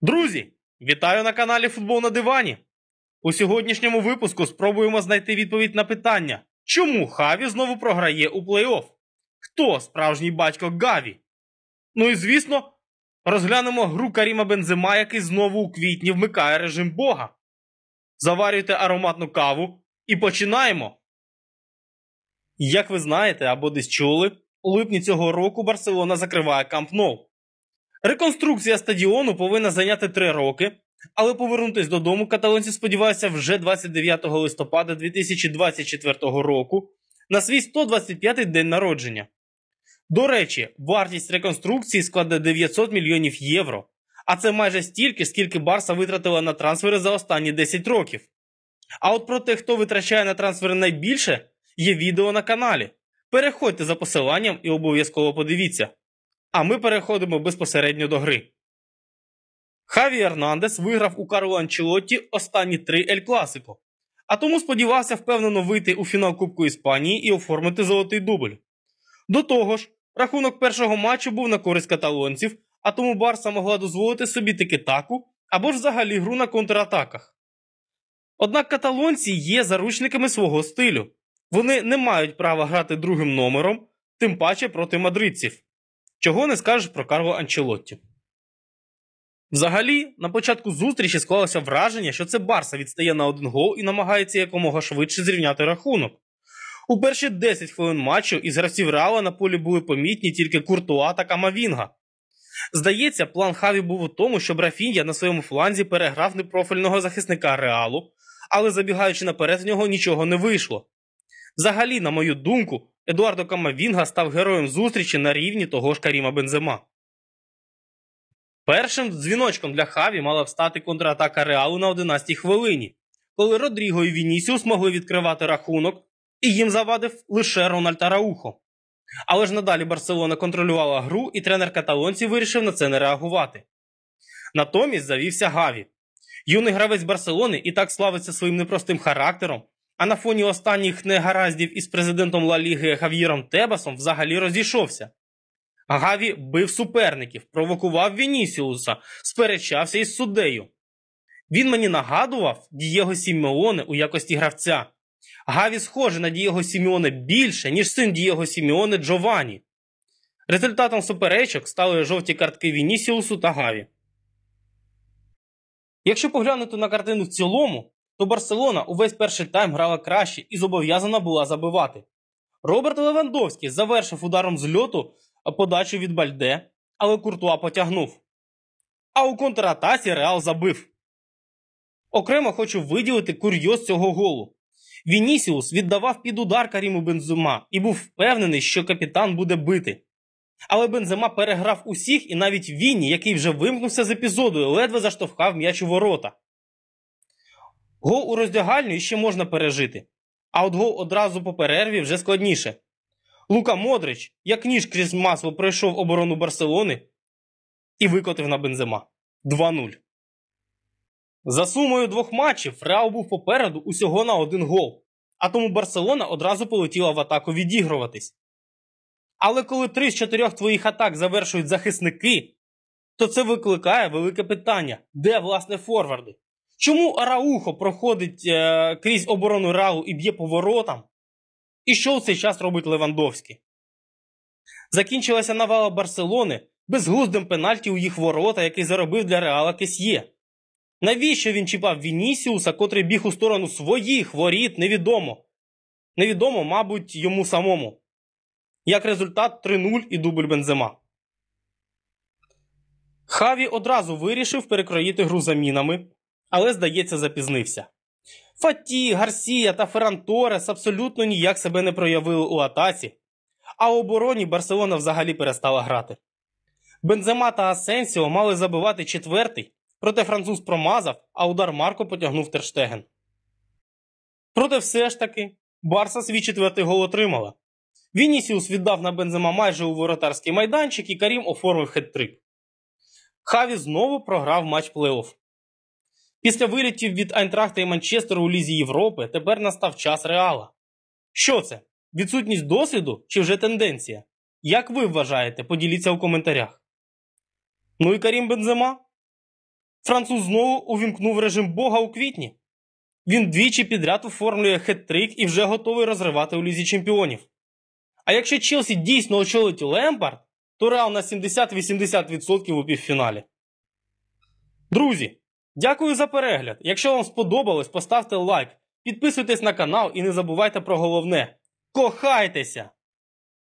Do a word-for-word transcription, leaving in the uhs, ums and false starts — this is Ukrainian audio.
Друзі, вітаю на каналі Футбол на дивані. У сьогоднішньому випуску спробуємо знайти відповідь на питання, чому Хаві знову програє у плей-офф? Хто справжній батько Гаві? Ну і звісно, розглянемо гру Каріма Бензема, який знову у квітні вмикає режим Бога. Заварюйте ароматну каву і починаємо! Як ви знаєте або десь чули, у липні цього року Барселона закриває Камп Ноу. Реконструкція стадіону повинна зайняти три роки, але повернутися додому каталонці сподіваються вже двадцять дев'ятого листопада дві тисячі двадцять четвертого року на свій сто двадцять п'ятий день народження. До речі, вартість реконструкції складе дев'ятсот мільйонів євро, а це майже стільки, скільки Барса витратила на трансфери за останні десять років. А от про те, хто витрачає на трансфери найбільше, є відео на каналі. Переходьте за посиланням і обов'язково подивіться. А ми переходимо безпосередньо до гри. Хаві Ернандес виграв у Карло Анчелотті останні три Ель Класико, а тому сподівався впевнено вийти у фінал Кубку Іспанії і оформити золотий дубль. До того ж, рахунок першого матчу був на користь каталонців, а тому Барса могла дозволити собі тики-таку або ж взагалі гру на контратаках. Однак каталонці є заручниками свого стилю. Вони не мають права грати другим номером, тим паче проти мадридців. Чого не скажеш про Карло Анчелотті. Взагалі, на початку зустрічі склалося враження, що це Барса відстає на один гол і намагається якомога швидше зрівняти рахунок. У перші десять хвилин матчу із гравців Реала на полі були помітні тільки Куртуа та Камавінга. Здається, план Хаві був у тому, щоб Рафінья на своєму фланзі переграв непрофільного захисника Реалу, але забігаючи наперед в нього нічого не вийшло. Взагалі, на мою думку, Едуардо Камавінга став героєм зустрічі на рівні того ж Каріма Бензема. Першим дзвіночком для Хаві мала б стати контратака Реалу на одинадцятій хвилині, коли Родріго і Вінісіус могли відкривати рахунок, і їм завадив лише Рональд Араухо. Але ж надалі Барселона контролювала гру, і тренер каталонців вирішив на це не реагувати. Натомість завівся Гаві. Юний гравець Барселони і так славиться своїм непростим характером, а на фоні останніх негараздів із президентом Ла Ліги Хав'єром Тебасом взагалі розійшовся. Гаві бив суперників, провокував Вінісіуса, сперечався із суддею. Він мені нагадував Дієго Сімеоне у якості гравця. Гаві схожий на Дієго Сімеоне більше, ніж син Дієго Сімеоне Джованні. Результатом суперечок стали жовті картки Вінісіусу та Гаві. Якщо поглянути на картину в цілому, то Барселона увесь перший тайм грала краще і зобов'язана була забивати. Роберт Левандовський завершив ударом з льоту подачу від Бальде, але Куртуа потягнув. А у контратаці Реал забив. Окремо хочу виділити курйоз цього голу. Вінісіус віддавав під удар Каріму Бензема і був впевнений, що капітан буде бити. Але Бензема переграв усіх, і навіть Вінні, який вже вимкнувся з епізоду, ледве заштовхав м'яч у ворота. Гол у роздягальню ще можна пережити, а от гол одразу по перерві вже складніше. Лука Модрич, як ніж крізь масло, пройшов оборону Барселони і викотив на Бензема. два нуль. За сумою двох матчів Реал був попереду усього на один гол, а тому Барселона одразу полетіла в атаку відігруватись. Але коли три з чотирьох твоїх атак завершують захисники, то це викликає велике питання – де, власне, форварди? Чому Араухо проходить е, крізь оборону Реалу і б'є по воротам? І що в цей час робить Левандовський? Закінчилася навала Барселони безглуздим пенальті у їх ворота, який заробив для Реала Кесьє. Навіщо він чіпав Вінісіуса, котрий біг у сторону своїх воріт, невідомо. Невідомо, мабуть, йому самому. Як результат три нуль і дубль Бензема. Хаві одразу вирішив перекроїти гру замінами, але, здається, запізнився. Фаті, Гарсія та Ферран Торес абсолютно ніяк себе не проявили у атаці, а у обороні Барселона взагалі перестала грати. Бензема та Асенсіо мали забивати четвертий, проте француз промазав, а удар Марко потягнув Тер Штеген. Проте все ж таки Барса свій четвертий гол отримала. Вінісіус віддав на Бензема майже у воротарський майданчик, і Карім оформив хет-трик. Хаві знову програв матч плей-офф. Після вилітів від Айнтрахта і Манчестеру у Лізі Європи тепер настав час Реала. Що це? Відсутність досвіду чи вже тенденція? Як ви вважаєте? Поділіться у коментарях. Ну і Карім Бензема? Француз знову увімкнув режим Бога у квітні. Він двічі підряд оформлює хет-трик і вже готовий розривати у Лізі Чемпіонів. А якщо Челсі дійсно очолить Лемпард, то Реал на сімдесят-вісімдесят відсотків у півфіналі. Друзі, дякую за перегляд. Якщо вам сподобалось, поставте лайк, підписуйтесь на канал і не забувайте про головне – кохайтеся!